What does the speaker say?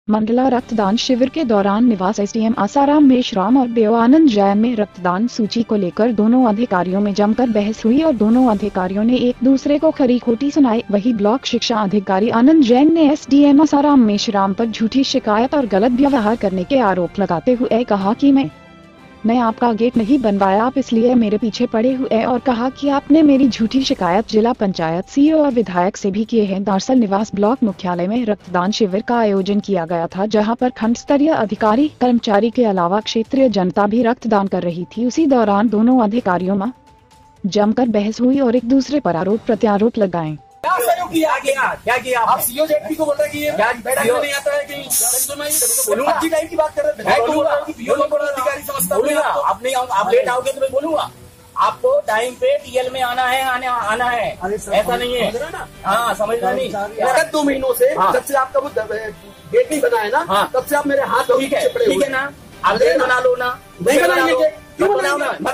मंडला रक्तदान शिविर के दौरान निवास एसडीएम आसाराम मेश्राम और देवानंद जैन में रक्तदान सूची को लेकर दोनों अधिकारियों में जमकर बहस हुई और दोनों अधिकारियों ने एक दूसरे को खरी खोटी सुनाई। वहीं ब्लॉक शिक्षा अधिकारी आनंद जैन ने एसडीएम आसाराम मेश्राम पर झूठी शिकायत और गलत व्यवहार करने के आरोप लगाते हुए कहा कि मैं आपका गेट नहीं बनवाया, आप इसलिए मेरे पीछे पड़े हुए, और कहा कि आपने मेरी झूठी शिकायत जिला पंचायत सीईओ और विधायक से भी किए हैं। दरअसल निवास ब्लॉक मुख्यालय में रक्तदान शिविर का आयोजन किया गया था, जहां पर खंड स्तरीय अधिकारी कर्मचारी के अलावा क्षेत्रीय जनता भी रक्तदान कर रही थी। उसी दौरान दोनों अधिकारियों में जमकर बहस हुई और एक दूसरे पर आरोप प्रत्यारोप लगाए। क्या किया आप सीओ जेपी को बोल रहे हैं कि बैठक में नहीं आता है कि फर्जी टाइम की बात कर रहे थे। अधिकारी समझता बोलूंगा आप नहीं, आप लेट आओगे तो मैं बोलूंगा आपको टाइम पे टीएल में आना है ऐसा नहीं है। हाँ समझना नहीं। 2 महीनों से जब से आपका वो गेट नहीं बना है ना, तब से आप मेरे हाथ ठीक है ना, आप गेट बना लो ना, नहीं बनाएंगे क्यों बनाना?